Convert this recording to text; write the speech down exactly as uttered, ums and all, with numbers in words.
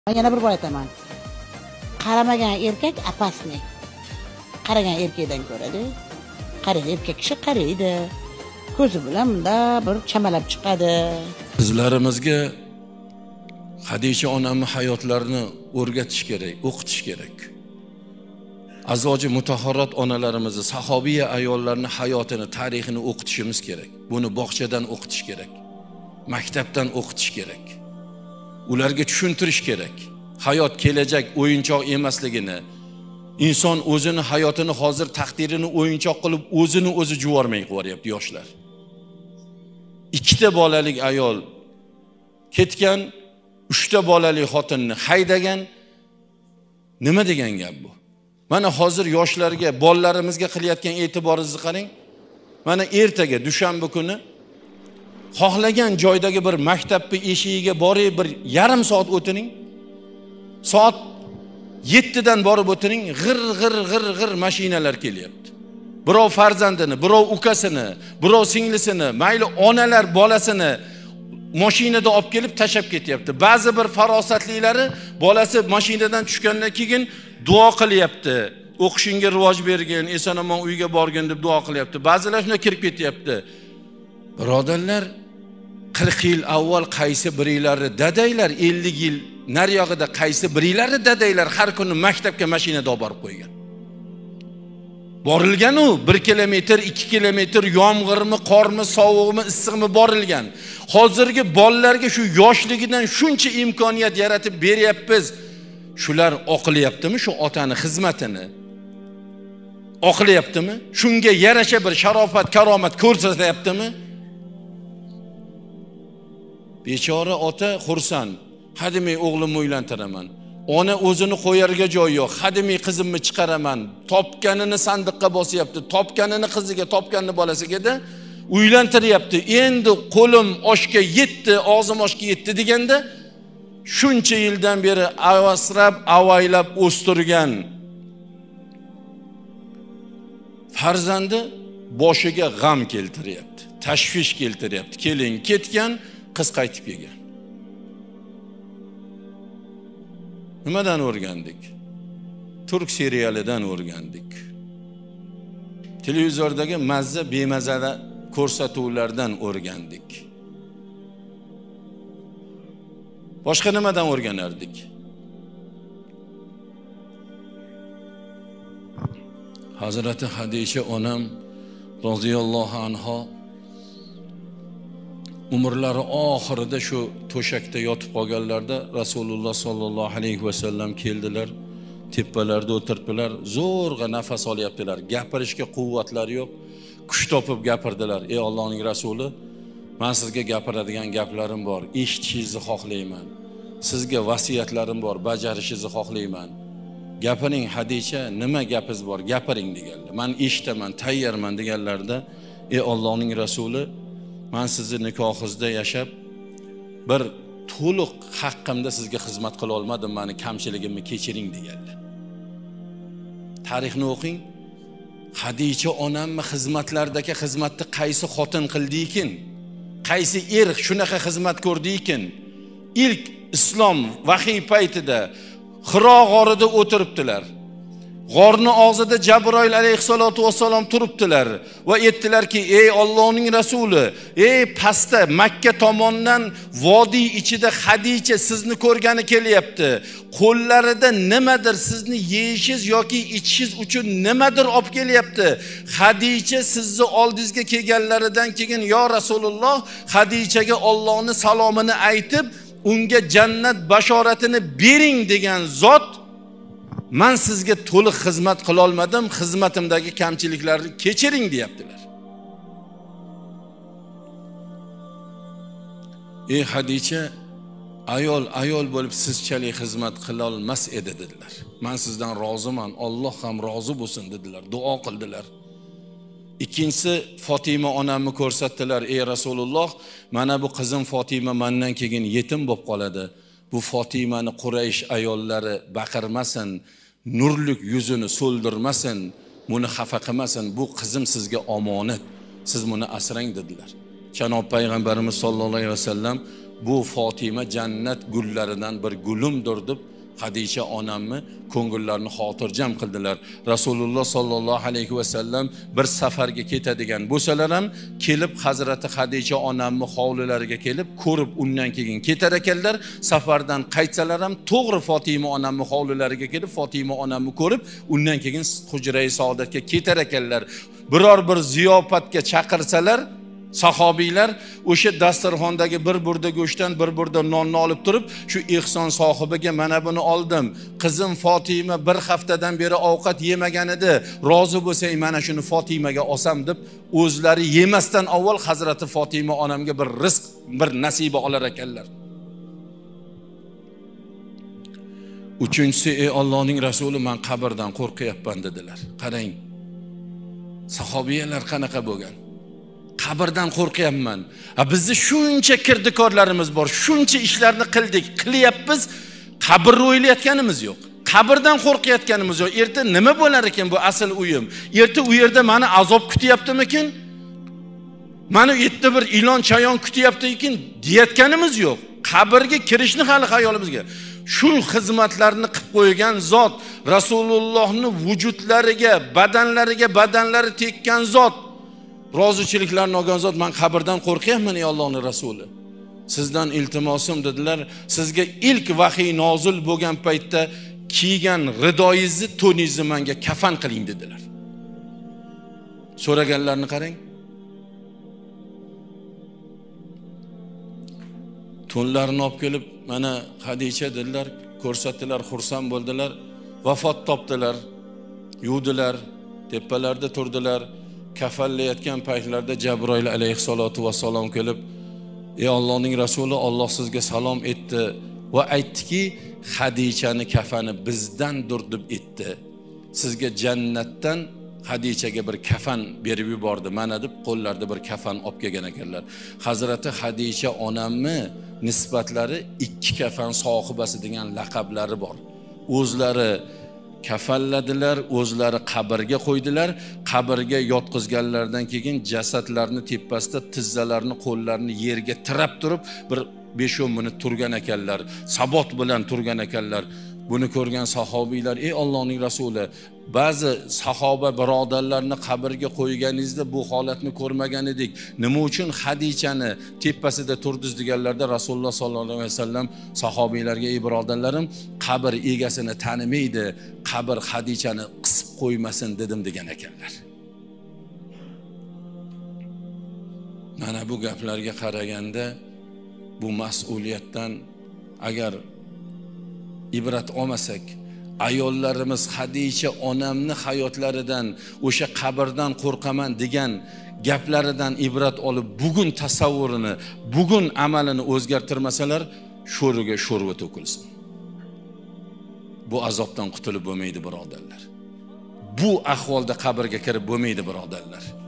Ben yana bir bor aytaman. Qaramagan erkak apasni. Qaragan erkakdan ko'radi. Qaraydi, erkak kishi qaraydi. Ko'zi bilan bunda bir chamalab chiqadi. Qizlarimizga Hadicha onamni hayotlarini o'rgatish kerak, o'qitish kerak. Azvoji mutahharat onalarimizni, sahobiya ayollarni hayotini, tarixini o'qitishimiz kerak. Buni bog'chadan o'qitish kerak. Maktabdan o'qitish kerak. Ularga tushuntirish kerak. Hayot kelajak o'yinchoq emasligini, inson o'zini hayotini hozir taqdirini o'yinchoq qilib o'zini o'zi juvormay qo'yapti yoshlar. Ikkita bolalik ayol ketgan, uchta bolali xotinni haydagan, nima degan gap bu? Mana hozir yoshlarga, bolalarimizga qilayotgan e'tiboringizni qarang. Mana ertaga dushanba kuni xohlagan joydagi bir maktabni eshigiga borib bir yarim soat o'tiring. Soat yettidan borib o'tiring, g'ir g'ir g'ir g'ir mashinalar kelyapti. Birov farzandini, birov ukasini, birov singlisini, mayli onalar bolasini mashinada olib kelib tashab ketyapti. Ba'zi bir farosatlilari bolasi mashinadan tushgandan keyin duo qilyapti. O'qishingga rivoj bergin, eson-omon uyga borgin deb duo qilyapti. Ba'zilar shuna kirib ketyapti. Birodarlar, qirq yil avval qaysi biringlarni dadaylar, ellik yil nariyog'ida qaysi biringlarni dadaylar har kuni maktabga mashinada olib borib qo'ygan. Borilgan u bir kilometr, ikki kilometr yomg'irmi, qormi, sovuqmi, issiqmi borilgan. Hozirgi bolalarga shu yoshligidan shuncha imkoniyat yaratib beryapmiz. Shular oqilyaptimi shu otani xizmatini? Oqilyaptimi? Shunga yarasha bir sharofat, karomat ko'rsatyaptimi? Bechora ota xursand. Hadimay o'g'limni uylantiraman. Ona o'zini qo'yarga joy yo'q. Hadimay qizimni chiqaraman. Topganini sandiqqa bosyapti. Topganini qiziga, topganini bolasiga-da uylantiryapti. Endi qo'lim oshga yetdi, og'zim oshga yetdi deganda shuncha yildan beri avasrab, avaylab o'stirgan farzandi boshiga g'am keltiryapti. Tashvish keltiryapti. Kelin ketgan, qiz qaytib kelgan. Nimadan o'rgandik? Turk serialidan o'rgandik. Televizordagi mazza bemazza ko'rsatuvlardan o'rgandik. Boshqa nimadan o'rganardik? Hazrati Hadicha onam roziyallohu anha umrlari oxirida shu to'shakda yotib qolganlarda Rasululloh sollallohu alayhi vasallam keldilar, tepalarda o'tirdilar, zo'rg'a nafas olyaptilar, gapirishga quvvatlari yo'q, kuch topib gapirdilar. Ey Allohning rasuli, men sizga gapiradigan gaplarim bor, eshitishingizni xohlayman. Sizga vasiyatlarim bor, bajarishingizni xohlayman. Gapiring Hadicha, nima gapingiz bor, gapiring deganlar. Men eshitaman, tayyorman deganlarda, ey Allohning rasuli, men sizni nikohingizda yashab bir to'liq haqqimda sizga xizmat qila olmadim, meni kamchiligimni kechiring deganlar. Tarixni o'qing. Hadicha onamni xizmatlardagi xizmatni qaysi xotin qildi ekan? Qaysi er shunaqa xizmat ko'rdi ekan? İlk islom vahiy paytida Hiro g'orida o'tiribdilar. G'orni og'zida Jabroil alayhisolatu vassalom turibdilar va aytdilarki, ey Allohning rasuli, ey pastda Makka tomondan vodiy ichida Hadicha sizni ko'rgani kelyapti. Qo'llarida nimadir sizni yeyishingiz yoki ichishingiz uchun nimadir olib kelyapti. Hadicha sizni oldingizga kelganlaridan keyin yo Rasululloh, Hadichaga Allohning salomini aytib, unga jannat bashoratini bering degan zot, men sizga to'liq xizmat qila olmadim, xizmatimdagi kamchiliklarni kechiring deyaptilar. Ey Hadicha, ayol ayol bo'lib sizchalik xizmat qila olmas edi dedilar. Men sizdan roziman, Alloh ham rozi bo'lsin dedilar, duo qildilar. Ikkinchisi Fatima onamni ko'rsatdilar. Ey Rasululloh, mana bu qizim Fatima mendan keyin yetim bo'lib qoladi. Bu Fatimani Quraysh ayollari baqirmasin, nurlik yuzini so'ldirmasin, buni xafa qilmasin. Bu qizim sizga omonat. Siz buni asrang dedilar. Janob payg'ambarimiz sollallohu alayhi vasallam bu Fatima jannat gullaridan bir gulumdir deb Hadisha onamni ko'ngillarini xotirjam qildilar. Rasululloh sollallohu alayhi va sallam bir safarga ketadigan bo'lsalar ham kelib Hazrati Hadisha onamni hovlilariga kelib ko'rib undan keyin ketar ekanlar. Safardan qaytsalar ham to'g'ri Fatima onamni hovlilariga kelib Fatima onamni ko'rib undan keyin hujra-i saodatga ketar ekanlar. Biror bir ziyofatga chaqirsalar sahobiylar o'sha dasturxondagi bir burda go'shtdan bir burda nonni olib turib, shu ehson sohibiga mana buni oldim. Qizim Fatima bir haftadan beri ovqat yemagan edi. Rozi bo'lsang mana shuni Fatimaga olsam deb o'zlari yemasdan avval Hazrati Fatima onamga bir rizq, bir nasiba olar ekanlar. Uchinchisi, ey Allohning rasuli, men qabrdan qo'rqyapman dedilar. Qarang. Sahobiyalar qanaqa bo'lgan? Qabrdan qo'rqyapman. Ha, bizni shuncha kirdikorlarimiz bor, shuncha ishlarni qildik, qilyapmiz, qabrni o'ylayotganimiz yo'q. Qabrdan qo'rqayotganimiz yo'q. Erta nima bo'lar ekan bu asl uyim? Erta u yerda meni azob kutyaptimikin? Meni yerda bir ilon chayon kutyapti-ekin deyotganimiz yo'q. Qabrga kirishni hali xayolimizga. Shu xizmatlarni qilib qo'ygan zot, Rasulullohning vujudlariga, badanlariga badanlari tekkan zot, rozichiliklarni olgan zot, men qabrdan qo'rqyapman ey Allohning rasuli. Sizdan iltimosim dedilar, sizga ilk vahiy nozil bo'lgan paytda kiygan ridoyingizni, to'ningizni menga kafan qiling dedilar. So'raganlarni qarang. To'nlarini olib kelib, mana Hadisha dedilar, ko'rsatdilar, xursand bo'ldilar, vafot topdilar, yuvdilar, tepalarda turdilar. Kafallayotgan paytlarda Jabroil alayhissalatu vassalom kelib, ey Allohning rasuli, Alloh sizga salom etdi va aytdiki, Hadishani kafani bizdandir deb aytdi. Sizga jannatdan Hadishaga bir kafan berib yubordi. Mana deb qo'llarida bir kafan olib kelgan ekanlar. Hazrati Hadisha onamni nisbatlari ikki kafan sohibasi degan laqablari bor. O'zlari kafalladilar, o'zlari qabrga qo'ydilar. Qabrga yotqizganlardan keyin jasadlarni tepasida tizzalarini, qo'llarini yerga tirab turib bir besh o'n minut turgan ekanlar. Sabot bilan turgan ekanlar. Buni ko'rgan sahobiylar, ey Allohning rasuli, ba'zi sahoba birodarlarni qabrga qo'yganingizda bu holatni ko'rmagan edik. Nima uchun Hadishani tepasida turdiz deganlarda Rasululloh sollallohu alayhi vasallam sahobiylarga, ey birodarlarim, qabr egasini tanimaydi, qabr Hadishani qisib qo'ymasin dedim degan ekanlar. Mana bu gaplarga qaraganda bu mas'uliyatdan agar ibrat olmasak, ayollarimiz Hadisha onamni hayotlaridan, o'sha qabrdan qo'rqaman degan gaplaridan ibrat olib, bugun tasavvurini, bugun amalini o'zgartirmasalar, sho'riga sho'rva to'kilsin. Bu azobdan qutulib bo'lmaydi birodarlar. Bu ahvolda qabrga kirib bo'lmaydi birodarlar.